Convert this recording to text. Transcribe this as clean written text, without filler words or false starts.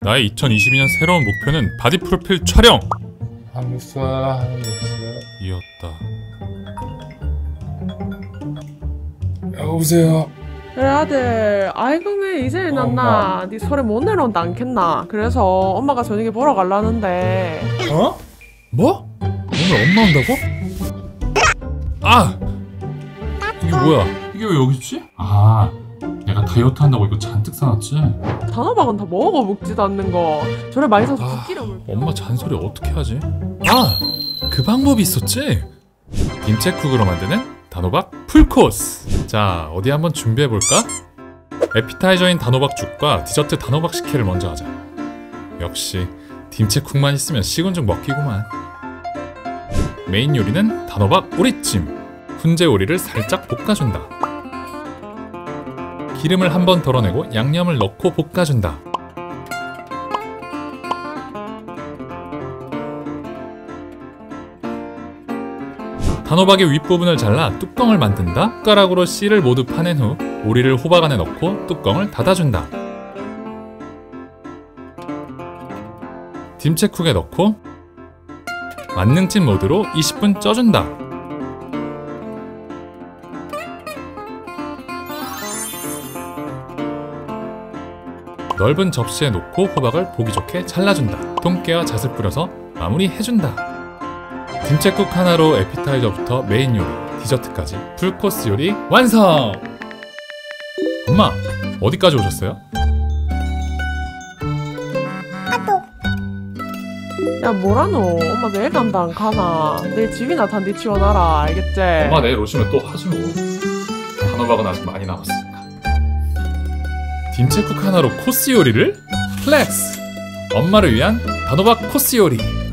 나의 2022년 새로운 목표는 바디 프로필 촬영! 알겠어. 이었다. 여보세요. 그래 아들, 아이고 왜 이제 일어났나? 네 소리 못 내려온다 않겠나? 그래서 엄마가 저녁에 보러 갈라는데. 어? 뭐? 오늘 엄마 온다고? 아! 이게 뭐야? 이게 왜 여기 있지? 아, 내가 다이어트 한다고 이거 잔뜩 사놨지? 단호박은 다 먹어 먹지도 않는 거. 저래 많이 사서 붓기름을. 엄마 잔소리 어떻게 하지? 아! 그 방법이 있었지? 김치쿡으로 만드는 단호박 풀코스! 자, 어디 한번 준비해볼까? 에피타이저인 단호박죽과 디저트 단호박 식혜를 먼저 하자. 역시 김치쿡만 있으면 식은죽 먹기구만. 메인 요리는 단호박 오리찜. 훈제 오리를 살짝 볶아준다. 기름을 한번 덜어내고 양념을 넣고 볶아준다. 단호박의 윗부분을 잘라 뚜껑을 만든다. 숟가락으로 씨를 모두 파낸 후 오리를 호박 안에 넣고 뚜껑을 닫아준다. 김치쿡에 넣고 만능찜 모드로 20분 쪄준다. 넓은 접시에 놓고 호박을 보기 좋게 잘라준다. 통깨와 잣을 뿌려서 마무리해준다. 김치국 하나로 에피타이저부터 메인 요리, 디저트까지 풀코스 요리 완성! 엄마, 어디까지 오셨어요? 야 뭐라노? 엄마 내일 간다 안 가나? 내일 집이나 단디 치워놔라, 알겠지? 엄마 내일 오시면 또 하지 뭐. 단호박은 아직 많이 남았으니까. 김치국 하나로 코스 요리를? 플렉스! 엄마를 위한 단호박 코스 요리!